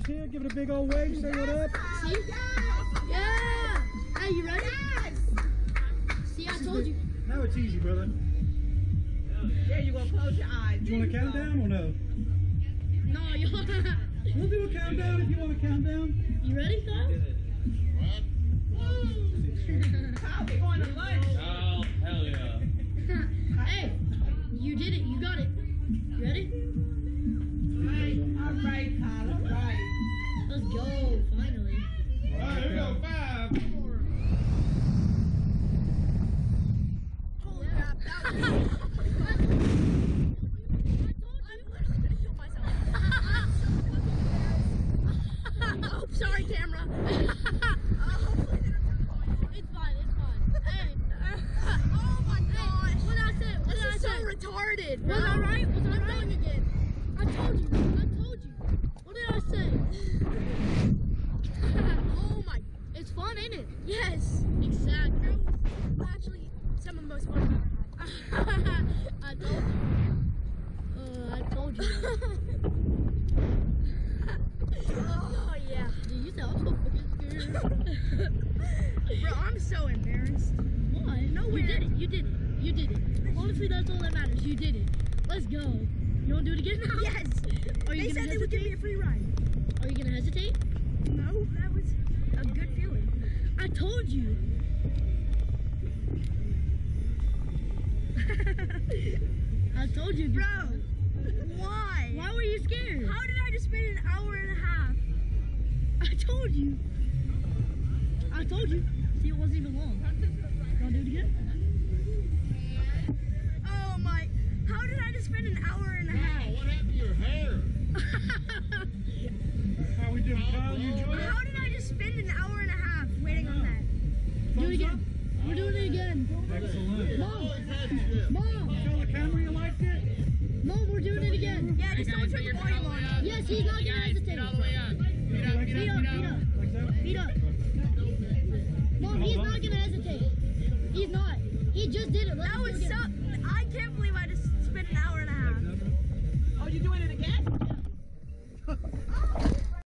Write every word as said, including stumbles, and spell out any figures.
cameras here. Give it a big old wave. Say what up. See? Yeah. Hey, you ready? Yes. See, I told you. Now it's easy, brother. There you go. Close your eyes. Do you want a countdown or no? No, you We'll do a countdown if you want a countdown. You ready, Kyle? Kyle, we're going to lunch. Oh, hell yeah. Hey, you did it. You got it. You ready? All right, Kyle. All right. Let's go, finally. All right, here we go. Five, four. Holy crap. That was... Oh, sorry, camera. It's fine, it's fine. Hey. Oh my gosh. What did I say? What This did I is so say? retarded. Was I right? Was I I'm right? going again. I told you. I told you. What did I say? Oh my. It's fun, ain't it? Yes. Exactly. Actually, some of the most fun I've ever had. I told you. Uh, I told you. Oh yeah. Dude, you sound so fucking scared. Bro, I'm so embarrassed. Why? Nowhere. You did it. You did it. You did it. Honestly, that's all that matters. You did it. Let's go. You want to do it again now? Yes. Are you They gonna said they would give me a free ride. Are you gonna hesitate? No, that was a good feeling. I told you. I told you. Bro, why? Why were you scared? How did I just spend an hour and a half? I told you. I told you. See, it wasn't even long. Wanna do it again? Oh my, how did I just spend an hour and a half? Wow, what happened to your hair? How we doing, Kyle? You enjoy it? How did I just spend an hour and a half waiting on that? Do it again. We're doing it again. Excellent. Mom. Always had you. Mom. Tell the camera you liked it. Mom, we're doing it again. Yeah, just don't turn the volume on. Yes, he's not gonna hesitate. Get all the way up. Get up, Like get Feet up, up, get feet up. up. Like that? Feet up. Mom, he's not gonna hesitate. He's not. He just did it. Let's That do it was so, again. I can't believe I just spent an hour and a half. Like that? Oh, you doing it again?